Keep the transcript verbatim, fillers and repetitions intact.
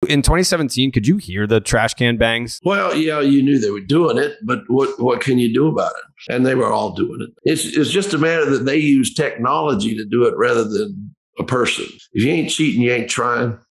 In twenty seventeen, could you hear the trash can bangs? Well, yeah, you knew they were doing it, but what, what can you do about it? And they were all doing it. It's, it's just a matter that they use technology to do it rather than a person. If you ain't cheating, you ain't trying.